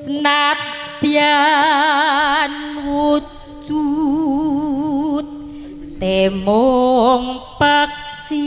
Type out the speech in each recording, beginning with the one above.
senadyan wujud temung peksi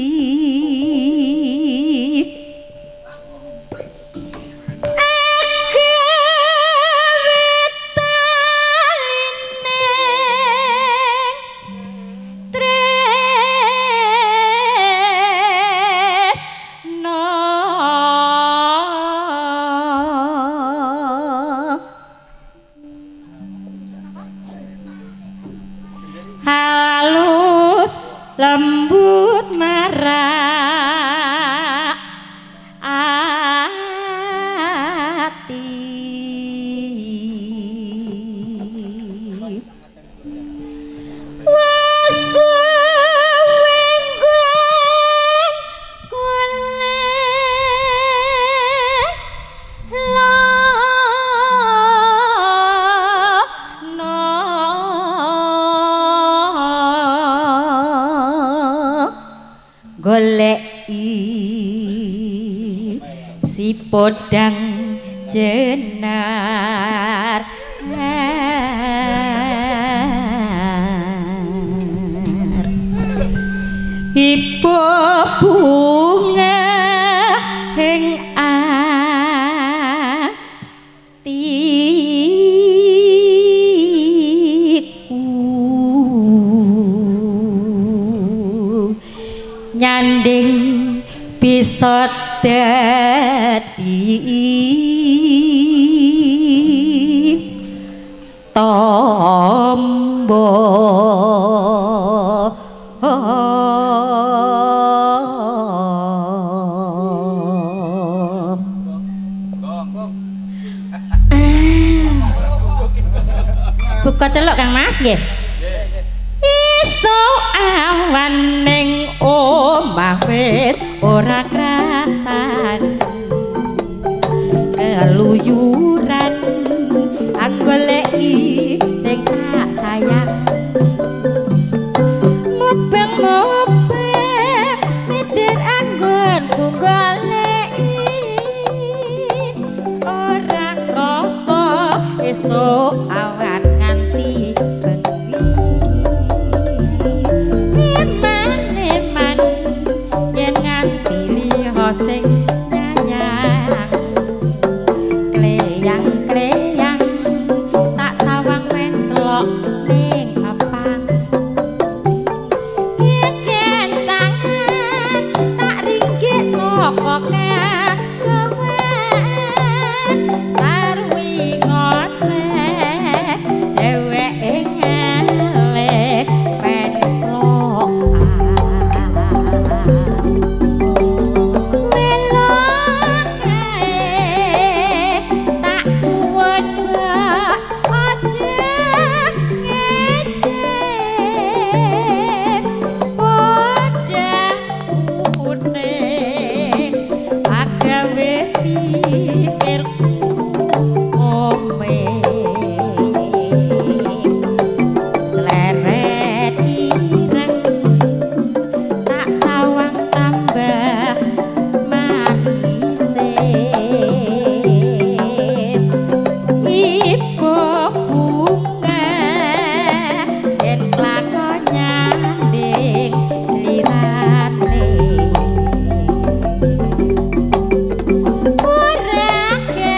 lembut marak ati wasuwenggon goleki si podang jenar ibu bunga heng atiku nyanding bisa dadi tombo buka celok Kang Mas nggih iso awan ning omah wis ora krasan keluyuran anggoleki sing tak sayang mobeng-mobeng mitir anggonku goleki ora krasa esuk awan nganti sing nyayang kleyang-kleyang tak sawang mencelok ning apang kencangan tak ringgih saka kawan sarwi ngoceh dheweke ngalih pencelok ora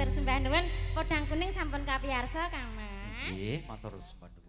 matur sembah nuwun podang kuning sampun kapiyarsa Kang Mas. Nggih, matur sembah